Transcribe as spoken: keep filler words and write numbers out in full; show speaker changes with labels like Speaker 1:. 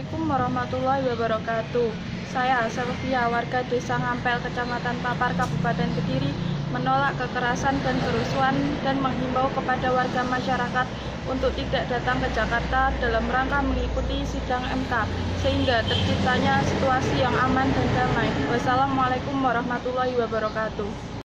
Speaker 1: Assalamualaikum warahmatullahi wabarakatuh. Saya Selvia, warga Desa Ngampel, Kecamatan Papar, Kabupaten Kediri, menolak kekerasan dan kerusuhan dan menghimbau kepada warga masyarakat untuk tidak datang ke Jakarta dalam rangka mengikuti sidang M K, sehingga terciptanya situasi yang aman dan damai. Wassalamualaikum warahmatullahi wabarakatuh.